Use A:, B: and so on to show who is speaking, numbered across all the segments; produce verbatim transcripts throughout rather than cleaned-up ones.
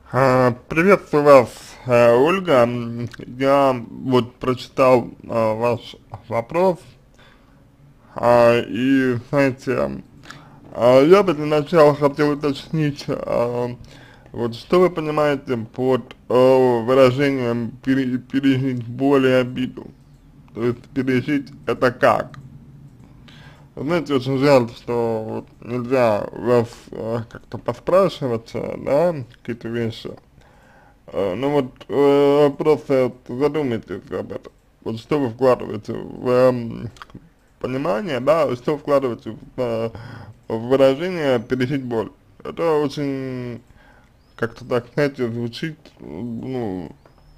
A: А, Приветствую вас, э, Ольга. М, Я вот прочитал а, ваш вопрос, а, и, знаете, а, я бы для начала хотел уточнить, а, вот что вы понимаете под а, выражением пере- пережить боль и обиду? То есть пережить это как? Знаете, очень жаль, что вот нельзя вас а, как-то поспрашивать, а, да, какие-то вещи. Э, Ну вот э, просто вот задумайтесь об этом. Вот что вы вкладываете в эм, понимание, да, что вкладываете в, э, в выражение пережить боль. Это очень как-то так, знаете, звучит, ну,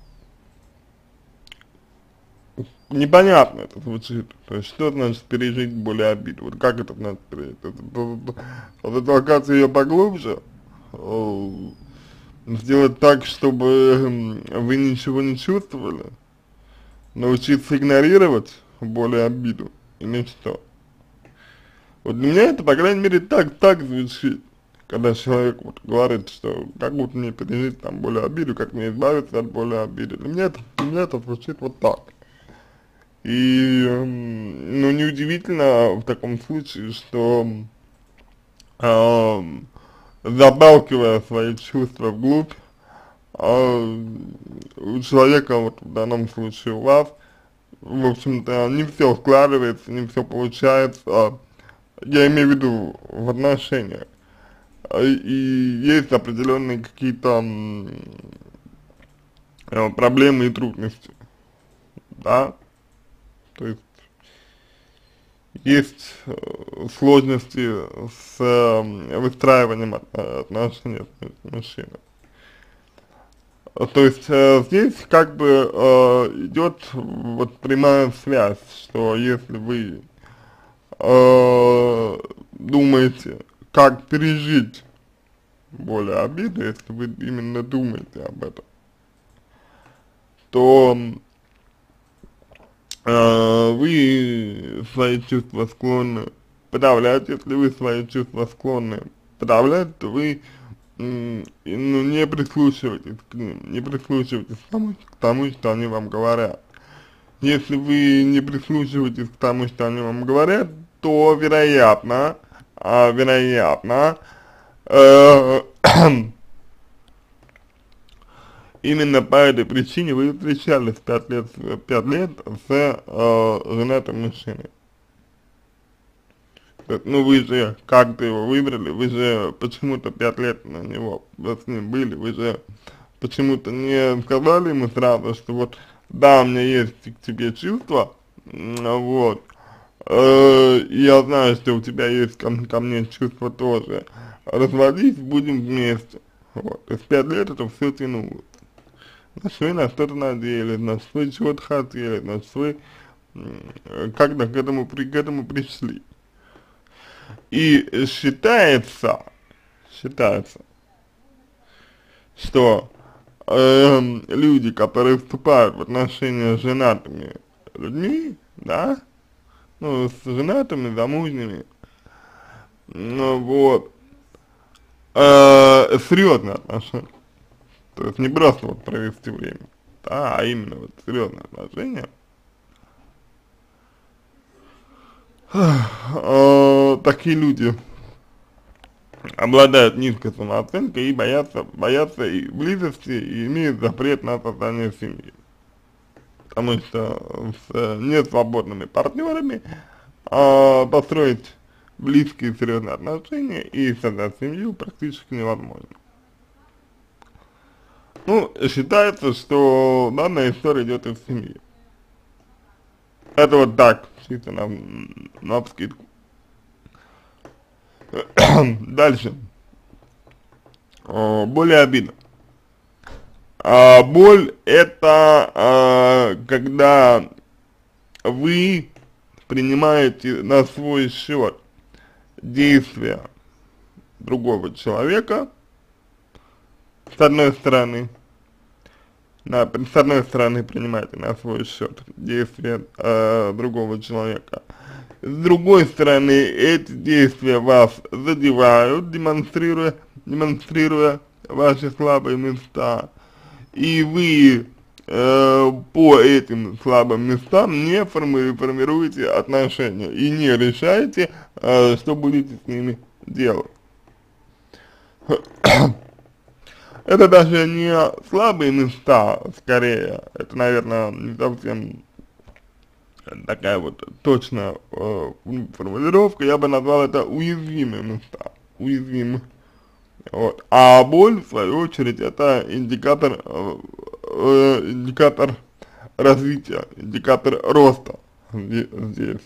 A: непонятно это звучит. То есть, что значит пережить боль и обиду? Вот как это значит пережить? Это, это, это, вот толкаться ее поглубже, э, сделать так, чтобы м, вы ничего не чувствовали, научиться игнорировать боль и обиду или что? Вот для меня это, по крайней мере, так, так звучит, когда человек вот говорит, что как вот мне пережить там боль и обиду, как мне избавиться от боли и обиды. Для меня это, для меня это звучит вот так. И, эм, ну, неудивительно в таком случае, что, эм, забалкивая свои чувства вглубь, а, у человека, вот в данном случае у вас, в общем-то, не все складывается, не все получается, я имею в виду в отношениях, А, и есть определенные какие-то м, э, проблемы и трудности, да, то есть есть э, сложности с э, выстраиванием от- э, отношений с мужчиной. А, То есть э, здесь как бы э, идет вот прямая связь, что если вы э, думаете, как пережить боль и обиду, если вы именно думаете об этом, то э, вы свои чувства склонны подавлять. Если вы свои чувства склонны подавлять, то вы м, и, ну, не прислушивайтесь к ним, не прислушивайтесь к тому, к тому, что они вам говорят. Если вы не прислушиваетесь к тому, что они вам говорят, то вероятно, а, вероятно, э, именно по этой причине вы встречались пять лет, с- пять лет с э, женатым мужчиной. То есть, ну вы же как-то его выбрали, вы же почему-то пять лет на него с ним были, вы же почему-то не сказали ему сразу, что вот да, у меня есть к тебе чувства, м, вот, э, и я знаю, что у тебя есть ко, ко мне чувства тоже, разводись, будем вместе. Вот, то есть пять лет это все тянуло. Значит, вы на что-то надеялись, значит, вы чего-то хотели, значит, вы м, как-то к этому, при, к этому пришли. И считается, считается, что эм, люди, которые вступают в отношения с женатыми людьми, да, ну, с женатыми, замужними, ну, вот, э, серьезные отношения, то есть не просто вот провести время, да, а именно вот серьезные отношения, э, такие люди обладают низкой самооценкой и боятся, боятся и близости, и имеют запрет на создание семьи. Потому что с э, несвободными партнерами а, построить близкие серьезные отношения и создать семью практически невозможно. Ну, считается, что данная история идет из семьи. Это вот так, чисто на, на вскидку. Дальше. О, более обидно. А, боль это а, когда вы принимаете на свой счет действия другого человека, с одной стороны, на, с одной стороны принимаете на свой счет действия э, другого человека, с другой стороны эти действия вас задевают, демонстрируя, демонстрируя ваши слабые места, и вы э, по этим слабым местам не форми формируете отношения и не решаете, э, что будете с ними делать. Это даже не слабые места, скорее, это, наверное, не совсем такая вот точная э, формулировка, я бы назвал это уязвимые места, уязвимые. Вот. А боль, в свою очередь, это индикатор, э, э, индикатор развития, индикатор роста здесь.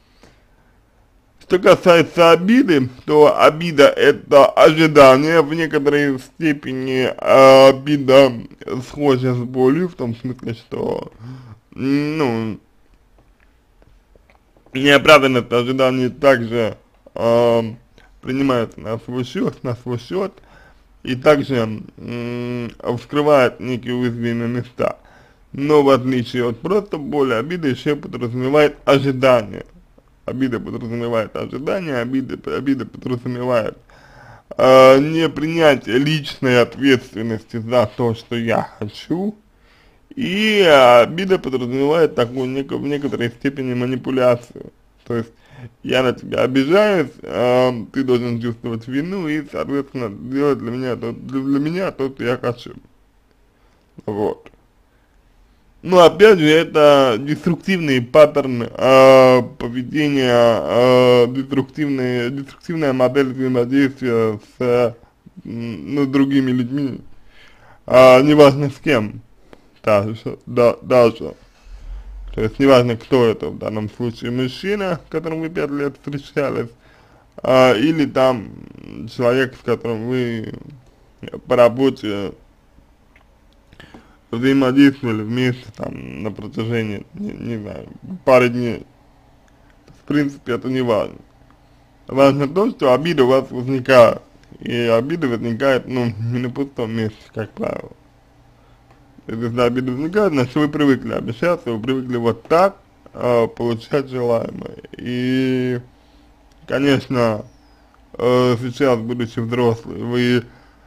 A: Что касается обиды, то обида это ожидание, в некоторой степени э, обида схожа с болью, в том смысле, что, ну, неоправданность ожиданий также э, принимается на свой счет, на свой счет, и также э, вскрывает некие уязвимые места. Но в отличие от просто боли, обида еще подразумевает ожидание. Обида подразумевает ожидание, обида, обида подразумевает э, непринятие личной ответственности за то, что я хочу, и э, обида подразумевает такую неко, в некоторой степени манипуляцию. То есть я на тебя обижаюсь, э, ты должен чувствовать вину и, соответственно, делать для меня то, для, для меня то, что я хочу. Вот. Ну, опять же, это деструктивный паттерн э, поведения, э, деструктивный, деструктивная модель взаимодействия с э, ну, другими людьми, э, неважно с кем, даже, да, даже. То есть неважно, кто это, в данном случае мужчина, с которым вы пять лет встречались, э, или там человек, с которым вы по работе взаимодействовали вместе там на протяжении, не, не знаю, пары дней. В принципе, это не важно. Важно то, что обида у вас возникает. И обида возникает, ну, не на пустом месте, как правило. Если обида возникает, значит вы привыкли обещаться, вы привыкли вот так э, получать желаемое. И, конечно, э, сейчас, будучи взрослым, вы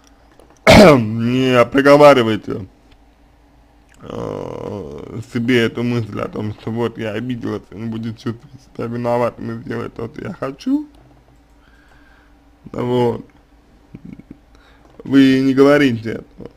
A: не проговариваете себе эту мысль о том, что вот я обиделась, и не будет чувствовать себя виноватым и сделать то, что я хочу, вот, вы не говорите этого.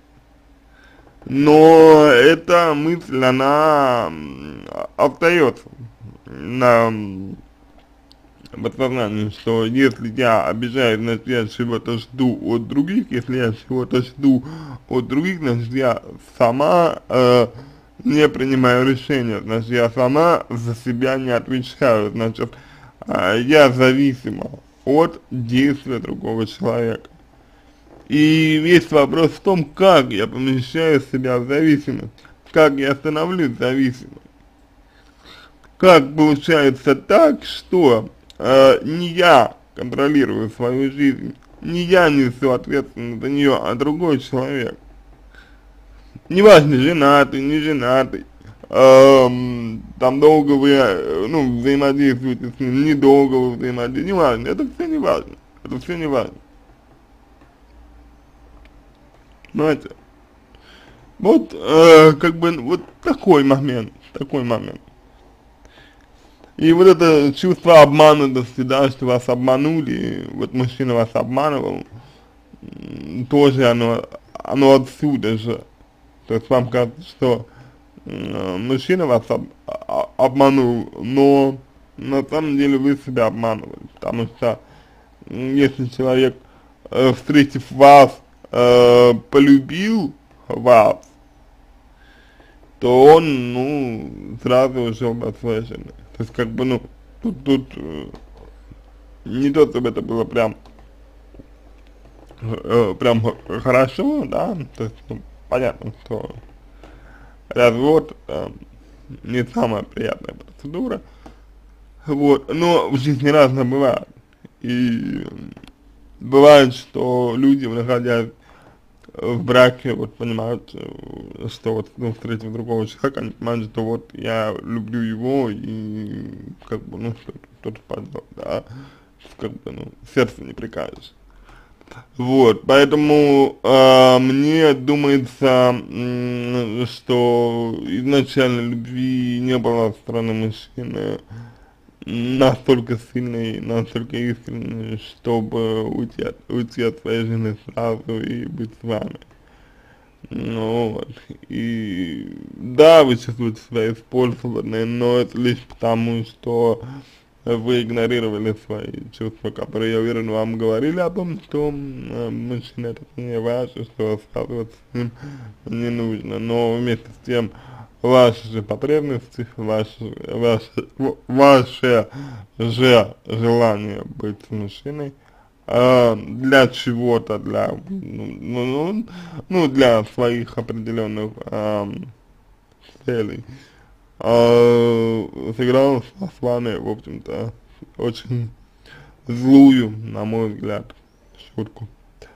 A: Но эта мысль, она остается на подсознании, что если я обижаюсь, значит я чего-то жду от других, если я чего-то жду от других, значит я сама э, не принимаю решения, значит я сама за себя не отвечаю, значит э, я зависима от действия другого человека. И весь вопрос в том, как я помещаю себя в зависимость, как я становлюсь зависимым. Как получается так, что э, не я контролирую свою жизнь, не я несу ответственность за нее, а другой человек. Неважно, женатый, не женатый, э, там долго вы, э, ну, взаимодействуете с ним, недолго вы взаимодействуете, неважно, это все не важно, это все не важно. Знаете, вот, э, как бы, вот такой момент, такой момент. И вот это чувство обманутости, да, что вас обманули, вот мужчина вас обманывал, тоже оно, оно отсюда же. То есть вам кажется, что э, мужчина вас об, а, обманул, но на самом деле вы себя обманывали, потому что э, если человек, э, встретив вас, э, полюбил вас, то он, ну, сразу ушел от своей жены. То есть, как бы, ну, тут, тут э, не то, чтобы это было прям, э, прям хорошо, да, то есть, ну, понятно, что развод э, не самая приятная процедура, вот, но в жизни разное бывает. И бывает, что люди, находясь в браке, вот понимают, что вот, ну, встретив другого человека, они понимают, что вот я люблю его, и как бы, ну, что-то что поделать, да, как бы, ну, сердце не прикажешь. Вот, поэтому э, мне думается, м, что изначально любви не было со стороны мужчины настолько сильной, настолько искренней, чтобы уйти от, уйти от своей жены сразу и быть с вами. Ну вот, и да, вы чувствуете себя использованной, но это лишь потому, что вы игнорировали свои чувства, которые, я уверен, вам говорили о том, что э, мужчина это не ваш, и что связываться с ним не нужно, но вместе с тем ваши же потребности, ваши, ваши, ваше же желание быть с мужчиной, э, для чего-то, для, ну, ну, ну, ну, для своих определенных э, целей, э, сыграл с вами, в общем-то, очень злую, на мой взгляд, шутку.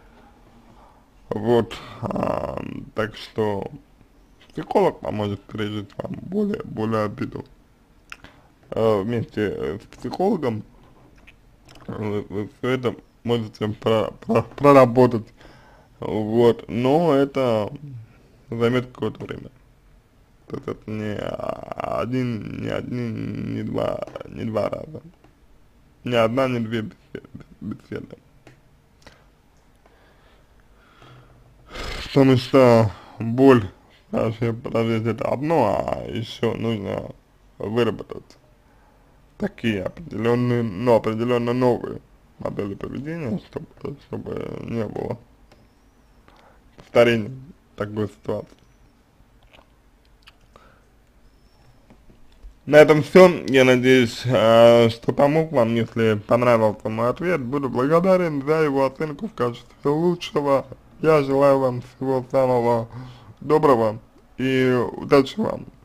A: Вот, а, так что психолог поможет пережить вам более, более обиду. А, вместе с психологом вы, вы все это можете про, про, проработать, вот, но это займет какое-то время. То есть это не один, не один, не два, не два раза. Ни одна, ни две беседы. беседы. Потому что боль вообще подождать это одно, а еще нужно выработать такие определенные, но определенно новые модели поведения, чтобы, чтобы не было повторения такой ситуации. На этом все. Я надеюсь, э, что помог вам. Если понравился мой ответ, буду благодарен за его оценку в качестве лучшего. Я желаю вам всего самого доброго и удачи вам.